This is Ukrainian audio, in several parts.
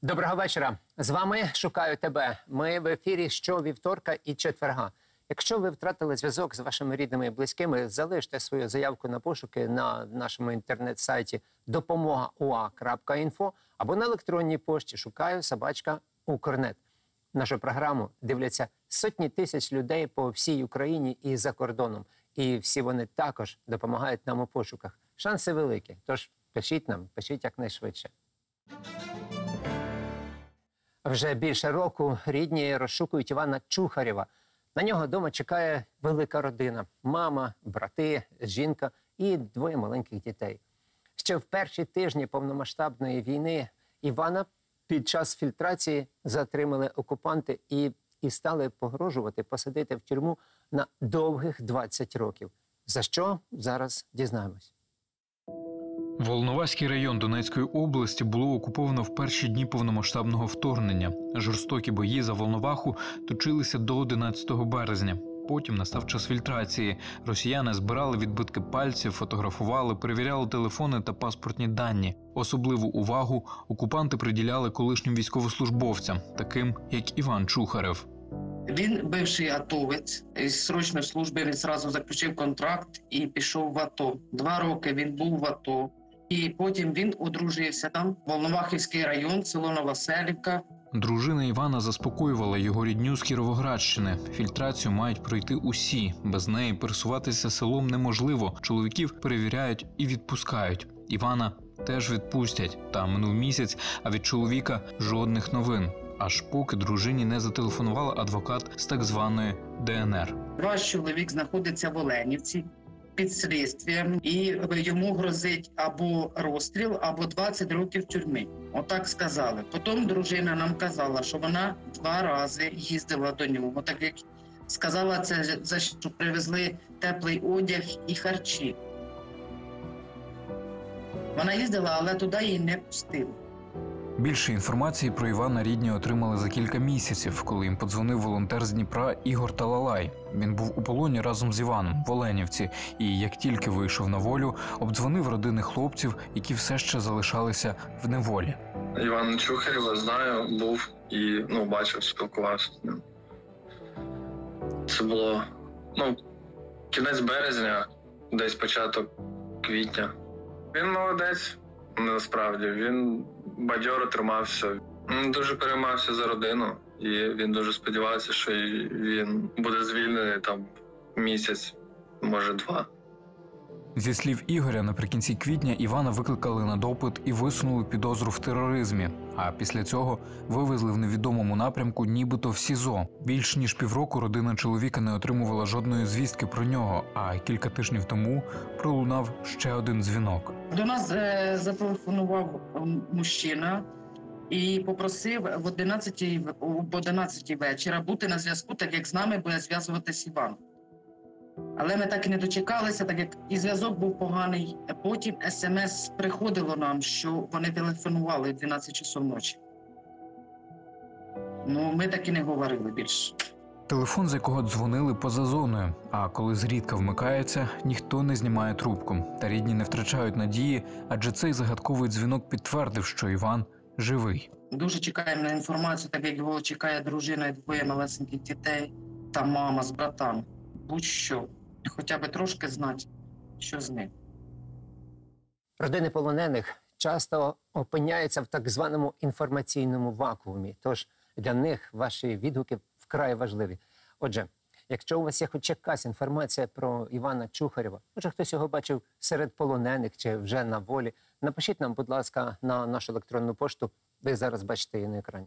Доброго вечора. З вами «Шукаю тебе». Ми в ефірі щовівторка і четверга. Якщо ви втратили зв'язок з вашими рідними і близькими, залиште свою заявку на пошуки на нашому інтернет-сайті допомога.ua.info або на електронній пошті шукаю@Укрнет. Нашу програму дивляться сотні тисяч людей по всій Україні і за кордоном. І всі вони також допомагають нам у пошуках. Шанси великі, тож пишіть нам, пишіть якнайшвидше. Вже більше року рідні розшукують Івана Чухарєва. На нього вдома чекає велика родина – мама, брати, жінка і двоє маленьких дітей. Ще в перші тижні повномасштабної війни Івана під час фільтрації затримали окупанти і стали погрожувати посадити в тюрму на довгих 20 років. За що? Зараз дізнаємось. Волноваський район Донецької області було окуповано в перші дні повномасштабного вторгнення. Жорстокі бої за Волноваху точилися до 11 березня. Потім настав час фільтрації. Росіяни збирали відбитки пальців, фотографували, перевіряли телефони та паспортні дані. Особливу увагу окупанти приділяли колишнім військовослужбовцям, таким як Іван Чухарєв. Він бивший атовець, із срочної служби він одразу заключив контракт і пішов в АТО. 2 роки він був в АТО. І потім він одружився там, Волновахівський район, село Новоселівка. Дружина Івана заспокоювала його рідню з Кіровоградщини. Фільтрацію мають пройти усі. Без неї пересуватися селом неможливо. Чоловіків перевіряють і відпускають. Івана теж відпустять. Та минув місяць, а від чоловіка жодних новин. Аж поки дружині не зателефонував адвокат з так званої ДНР. Ваш чоловік знаходиться в Оленівці під слідством, і йому грозить або розстріл, або 20 років тюрми. Отак сказали. Потім дружина нам казала, що вона 2 рази їздила до нього. Так як сказала це, за що привезли теплий одяг і харчі. Вона їздила, але туди її не пустили. Більше інформації про Івана рідні отримали за кілька місяців, коли їм подзвонив волонтер з Дніпра Ігор Талалай. Він був у полоні разом з Іваном в Оленівці і, як тільки вийшов на волю, обдзвонив родини хлопців, які все ще залишалися в неволі. Івана Чухарєва знаю, був і бачив, спілкувався з ним. Це було кінець березня, десь початок квітня. Він молодець, насправді, він бадьоро тримався. Він дуже переймався за родину, і він дуже сподівався, що він буде звільнений там місяць, може 2. Зі слів Ігоря, наприкінці квітня Івана викликали на допит і висунули підозру в тероризмі. А після цього вивезли в невідомому напрямку нібито в СІЗО. Більш ніж півроку родина чоловіка не отримувала жодної звістки про нього, а кілька тижнів тому пролунав ще один дзвінок. До нас зателефонував мужчина і попросив об 11 вечора бути на зв'язку, так як з нами буде зв'язуватись Іван. Але ми так і не дочекалися, так як і зв'язок був поганий. Потім смс приходило нам, що вони телефонували в 12 часов ночі. Ми так і не говорили більше. Телефон, з якого дзвонили, поза зоною, а коли зрідка вмикається, ніхто не знімає трубку. Та рідні не втрачають надії, адже цей загадковий дзвінок підтвердив, що Іван живий. Дуже чекаємо на інформацію, так як його чекає дружина і 2 малесеньких дітей та мама з братами. Будь-що, хоча б трошки знати, що з ним. Родини полонених часто опиняються в так званому інформаційному вакуумі. Тож для них ваші відгуки вкрай важливі. Отже, якщо у вас є хоч якась інформація про Івана Чухарєва, може хтось його бачив серед полонених чи вже на волі, напишіть нам, будь ласка, на нашу електронну пошту. Ви зараз бачите її на екрані.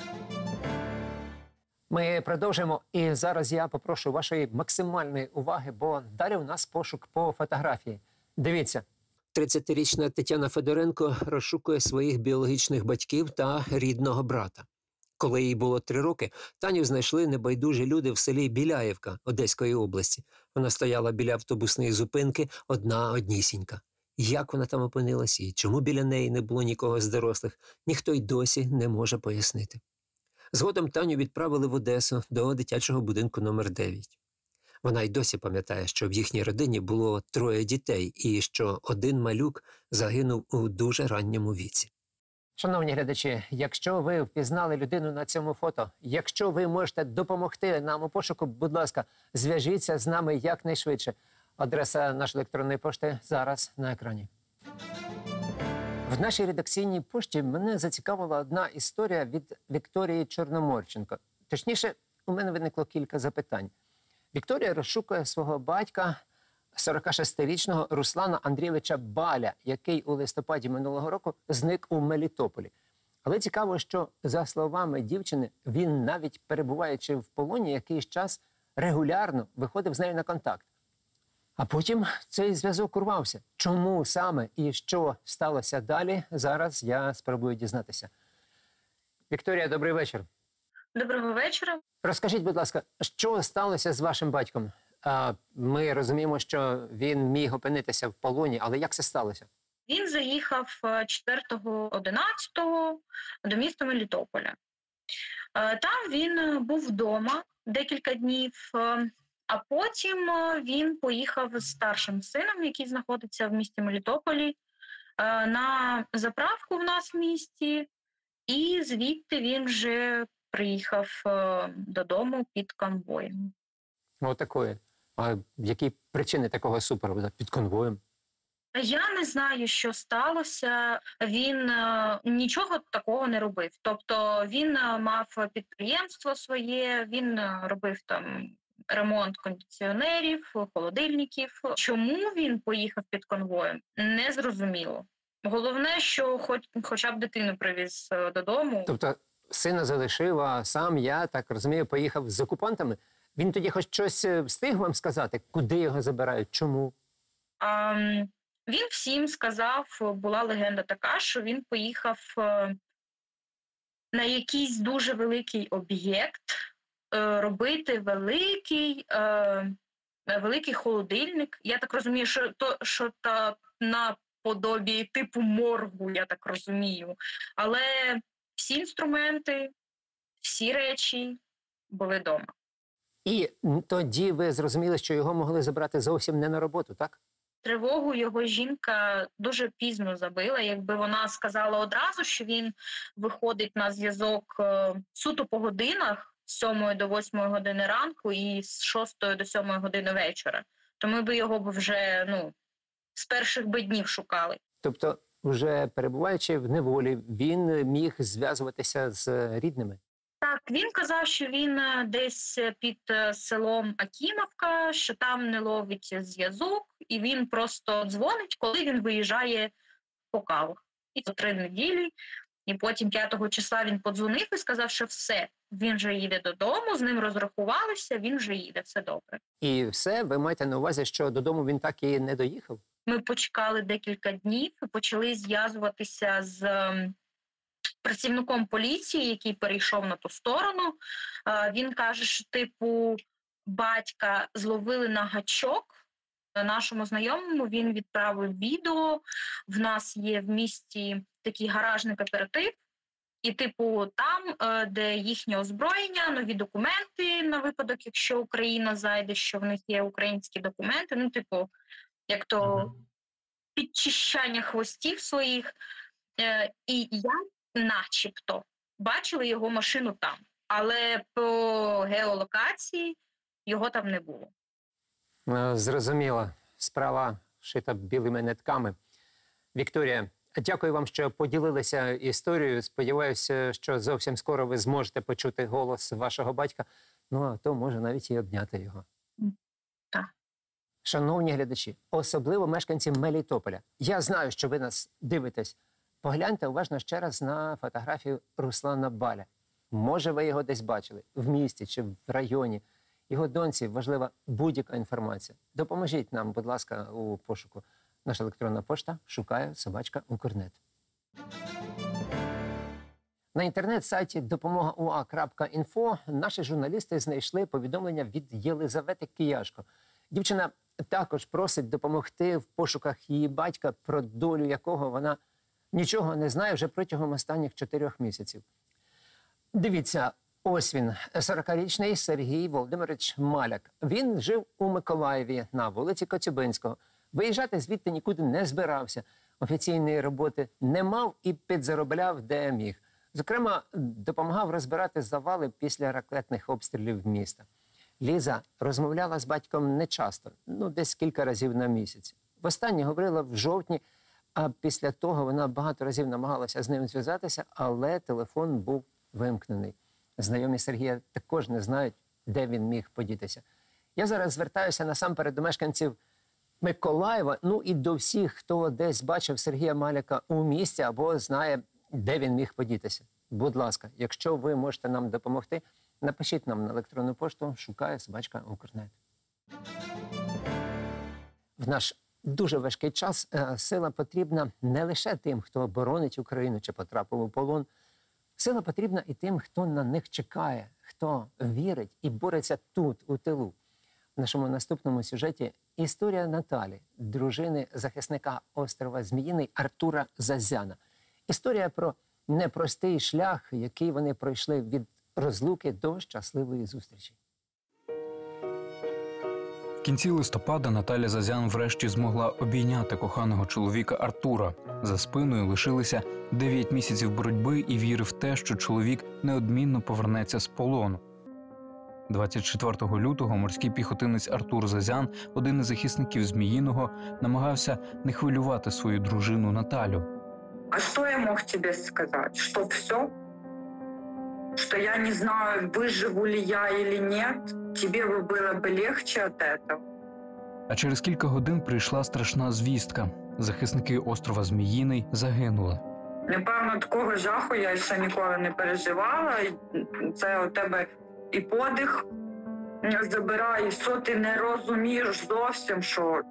Ми продовжуємо, і зараз я попрошу вашої максимальної уваги, бо далі у нас пошук по фотографії. Дивіться. 30-річна Тетяна Федоренко розшукує своїх біологічних батьків та рідного брата. Коли їй було 3 роки, Таню знайшли небайдужі люди в селі Біляєвка Одеської області. Вона стояла біля автобусної зупинки однісінька. Як вона там опинилась і чому біля неї не було нікого з дорослих, ніхто й досі не може пояснити. Згодом Таню відправили в Одесу до дитячого будинку номер 9. Вона й досі пам'ятає, що в їхній родині було 3 дітей і що один малюк загинув у дуже ранньому віці. Шановні глядачі, якщо ви впізнали людину на цьому фото, якщо ви можете допомогти нам у пошуку, будь ласка, зв'яжіться з нами якнайшвидше. Адреса нашої електронної пошти зараз на екрані. В нашій редакційній пошті мене зацікавила одна історія від Вікторії Чорноморченко. Точніше, у мене виникло кілька запитань. Вікторія розшукує свого батька, 46-річного Руслана Андрійовича Баля, який у листопаді минулого року зник у Мелітополі. Але цікаво, що, за словами дівчини, він, навіть перебуваючи в полоні, якийсь час регулярно виходив з нею на контакт. А потім цей зв'язок урвався. Чому саме і що сталося далі, зараз я спробую дізнатися. Вікторія, добрий вечір. Доброго вечора. Розкажіть, будь ласка, що сталося з вашим батьком? Ми розуміємо, що він міг опинитися в полоні, але як це сталося? Він заїхав 4.11 до міста Мелітополя. Там він був вдома декілька днів, а потім він поїхав з старшим сином, який знаходиться в місті Мелітополі, на заправку в нас в місті, і звідти він вже приїхав додому під конвоєм. Отакої. А які причини такого супроводу під конвоєм? Я не знаю, що сталося. Він нічого такого не робив. Тобто він мав підприємство своє, він робив там ремонт кондиціонерів, холодильників. Чому він поїхав під конвоєм, не зрозуміло. Головне, що хоча б дитину привіз додому. Тобто сина залишив, а сам, я так розумію, поїхав з окупантами? Він тоді хоч щось встиг вам сказати, куди його забирають, чому? Він всім сказав, була легенда така, що він поїхав на якийсь дуже великий об'єкт, робити великий холодильник. Я так розумію, що наподобі типу моргу, я так розумію. Але всі інструменти, всі речі були вдома. І тоді ви зрозуміли, що його могли забрати зовсім не на роботу, так? Тривогу його жінка дуже пізно забила. Якби вона сказала одразу, що він виходить на зв'язок суто по годинах з 7 до 8 години ранку і з 6 до 7 години вечора, то ми б його вже з перших днів шукали. Тобто, вже перебуваючи в неволі, він міг зв'язуватися з рідними? Так, він казав, що він десь під селом Акімовка, що там не ловить зв'язок, і він просто дзвонить, коли він виїжджає по каву. І це 3 неділі, і потім 5 числа він подзвонив і сказав, що все, він вже їде додому, з ним розрахувалися, він вже їде, все добре. І все? Ви маєте на увазі, що додому він так і не доїхав? Ми почекали декілька днів і почали зв'язуватися з працівником поліції, який перейшов на ту сторону. Він каже, що батька зловили на гачок. Нашому знайомому він відправив відео. В нас є в місті такий гаражний кооператив. І там, де їхнє озброєння, нові документи на випадок, якщо Україна зайде, що в них є українські документи. Як то підчищання хвостів своїх. І я начебто бачили його машину там, але по геолокації його там не було. Зрозуміло. Справа шита білими нитками. Вікторія, дякую вам, що поділилися історією. Сподіваюся, що зовсім скоро ви зможете почути голос вашого батька. А то може навіть і обняти його. Так. Шановні глядачі, особливо мешканці Мелітополя, я знаю, що ви нас дивитесь. Погляньте уважно ще раз на фотографію Руслана Баля. Може, ви його десь бачили, в місті чи в районі. Його доньці важлива будь-яка інформація. Допоможіть нам, будь ласка, у пошуку. Наша електронна пошта шукає @Укрнет. На інтернет-сайті допомога.ua.info наші журналісти знайшли повідомлення від Єлизавети Кияшко. Дівчина також просить допомогти в пошуках її батька, про долю якого вона нічого не знає вже протягом останніх 4 місяців. Дивіться, ось він, 40-річний Сергій Володимирович Маляк. Він жив у Миколаєві на вулиці Коцюбинського. Виїжджати звідти нікуди не збирався. офіційної роботи не мав і підзаробляв де міг. Зокрема, допомагав розбирати завали після ракетних обстрілів міста. Ліза розмовляла з батьком нечасто, десь кілька разів на місяць. Востаннє говорила в жовтні, а після того вона багато разів намагалася з ним зв'язатися, але телефон був вимкнений. Знайомі Сергія також не знають, де він міг подітися. Я зараз звертаюся насамперед до мешканців Миколаєва, і до всіх, хто десь бачив Сергія Маляка у місті або знає, де він міг подітися. Будь ласка, якщо ви можете нам допомогти, напишіть нам на електронну пошту @Укрнет. В наш дуже важкий час сила потрібна не лише тим, хто боронить Україну чи потрапив у полон. Сила потрібна і тим, хто на них чекає, хто вірить і бореться тут, у тилу. В нашому наступному сюжеті історія Наталі, дружини захисника острова Зміїний Артура Зазяна. Історія про непростий шлях, який вони пройшли від розлуки до щасливої зустрічі. В кінці листопада Наталя Зазян врешті змогла обійняти коханого чоловіка Артура. За спиною лишилися 9 місяців боротьби і віри в те, що чоловік неодмінно повернеться з полону. 24 лютого морський піхотинець Артур Зазян, один із захисників Зміїного, намагався не хвилювати свою дружину Наталю. А что я мог тебе сказать? Что все? Что я не знаю, выживу ли я или нет? Тебе бы было бы легче от этого? А через кілька годин прийшла страшна звістка. Захисники острова Зміїний загинули. Напевно, такого жаху я ще ніколи не переживала. Це у тебе і подих забирає, і що ти не розумієш зовсім,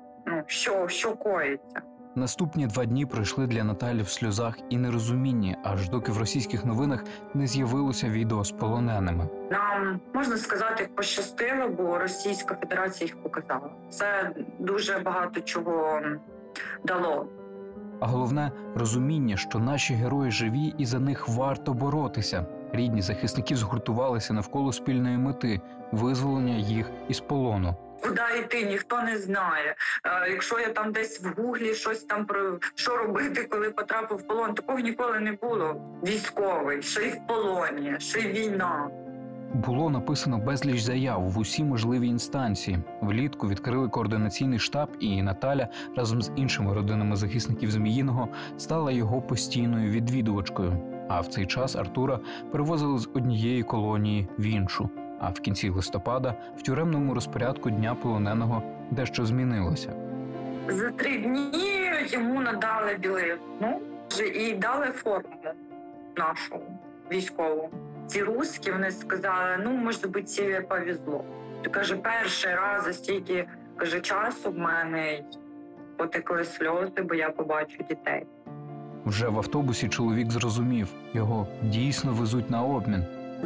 що коїться. Наступні 2 дні пройшли для Наталі в сльозах і нерозумінні, аж доки в російських новинах не з'явилося відео з полоненими. Нам, можна сказати, пощастило, бо Російська Федерація їх показала. Це дуже багато чого дало. А головне – розуміння, що наші герої живі і за них варто боротися. Рідні захисників згуртувалися навколо спільної мети – визволення їх із полону. Куди йти, ніхто не знає. Якщо я там десь в гуглі щось там про що робити, коли потрапив в полон, такого ніколи не було. Військовий, ще й в полоні, ще й війна. Було написано безліч заяв в усі можливі інстанції. Влітку відкрили координаційний штаб, і Наталя разом з іншими родинами захисників Зміїного стала його постійною відвідувачкою. А в цей час Артура перевозили з однієї колонії в іншу. А в кінці листопада в тюремному розпорядку Дня полоненого дещо змінилося. За 3 дні йому надали білизну і дали форму нашу військову. Ці русські, вони сказали, може бути, тебе повезло. Ти, каже, перший раз за стільки, часу в мене потекли сльози, бо я побачу дітей. Вже в автобусі чоловік зрозумів, його дійсно везуть на обмін.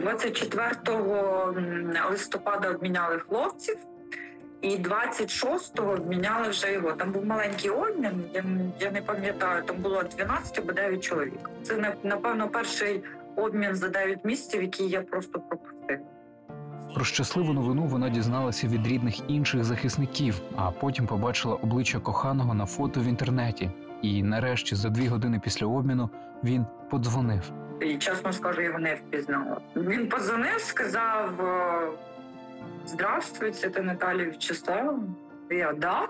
24 листопада обміняли хлопців, і 26-го обміняли вже його. Там був маленький обмін, я не пам'ятаю, там було 12 або 9 чоловік. Це, напевно, перший обмін за 9 місяців, який я просто пропустила. Про щасливу новину вона дізналася від рідних інших захисників, а потім побачила обличчя коханого на фото в інтернеті. І нарешті, за 2 години після обміну, він подзвонив. І, чесно скажу, я його не впізнала. Він подзвонив, сказав: «Здравствуйте, це Наталія Вячеславовна». Я: «Да».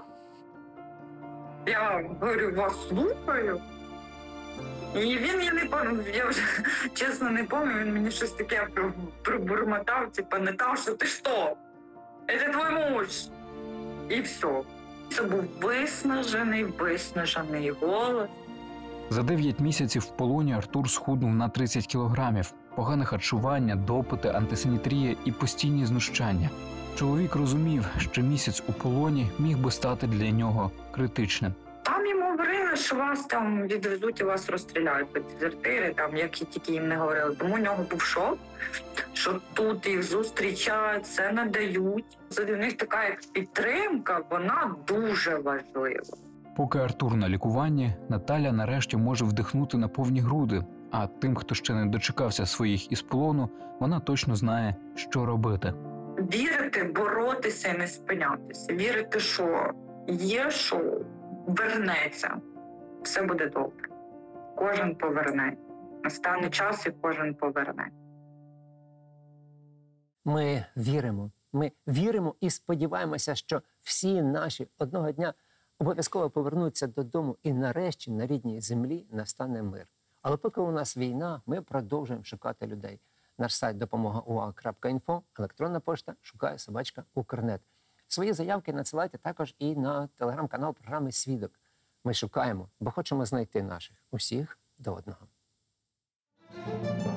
Я говорю: «Вас слухаю». І він, я вже чесно не пам'ятаю, він мені щось таке пробурмотав, Наташа, ти що? Це твій муж. І все. Це був виснажений голос. За 9 місяців в полоні Артур схуднув на 30 кілограмів. Погане харчування, допити, антисанітарія і постійні знущання. Чоловік розумів, що місяць у полоні міг би стати для нього критичним. Там йому говорили, що вас там відвезуть і вас розстріляють по дезертири, як тільки їм не говорили. Тому у нього був шок, що тут їх зустрічають, це надають. Це для них така як підтримка, вона дуже важлива. Поки Артур на лікуванні, Наталя нарешті може вдихнути на повні груди. А тим, хто ще не дочекався своїх із полону, вона точно знає, що робити. Вірити, боротися і не спинятися. Вірити, що є, що вернеться. все буде добре. Кожен поверне. Настане час, і кожен поверне. Ми віримо. Ми віримо і сподіваємося, що всі наші одного дня обов'язково повернуться додому і нарешті на рідній землі настане мир. Але поки у нас війна, ми продовжуємо шукати людей. Наш сайт допомога.ua.info, електронна пошта шукає собачка Укрнет. Свої заявки надсилайте також і на телеграм-канал програми «Свідок». Ми шукаємо, бо хочемо знайти наших усіх до одного.